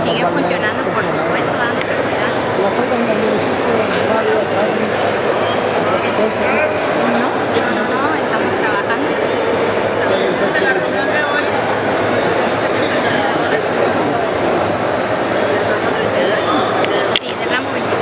Sigue funcionando, por supuesto, dando seguridad. ¿Las obras en el municipio de Radio hacen consecuencia? No, estamos trabajando. De la reunión de hoy, Sí, del ramo 23.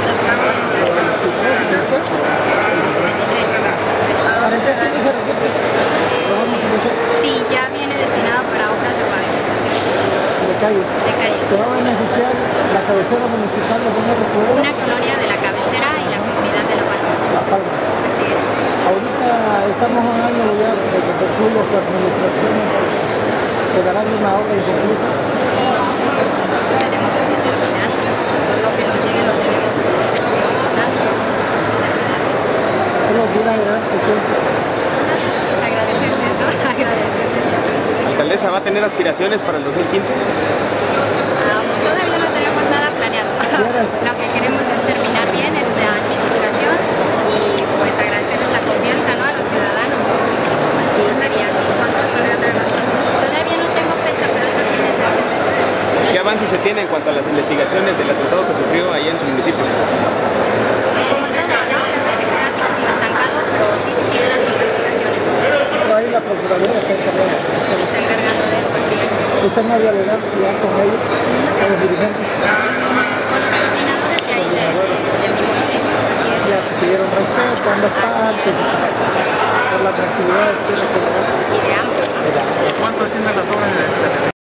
¿Para qué años se repite? Sí, ya viene destinado para obras de pavimentación. De calles. De calles. ¿Se va a beneficiar la cabecera municipal de Buena Recuerdo? Una colonia de la cabecera y la comunidad de La Palma. La Palma. Así es. Ahorita estamos a un año ya de que concluya su administración. ¿Quedará una obra inconclusa? Tenemos que terminar. Lo que nos llegue lo tenemos que terminar. Bueno, una gran presión. Pues agradecerles, ¿no? Agradecerles. ¿Alcaldesa va a tener aspiraciones para el 2015? Todavía no tenemos nada planeado. Lo que queremos es terminar bien esta administración y pues agradecerles la confianza, ¿no?, a los ciudadanos. Y sería así. Todavía no tengo fecha, pero eso sí es este mes. ¿Qué avances se tiene en cuanto a las investigaciones del atentado que sufrió allá en su municipio? Como todo, ¿no? Luego se queda así como estancado, pero sí se siguen las investigaciones. Pero ahí la Procuraduría se encarga. Se está encargando de eso, así es. ¿Usted no ha dialogado ya con ellos, con los dirigentes? Con los coordinadores de ahí de mi municipio, así es. Ya se pidieron respeto, ambas partes, por la tranquilidad que tiene que lograr. Y de ambos, ¿no? ¿cuánto ascienden las obras de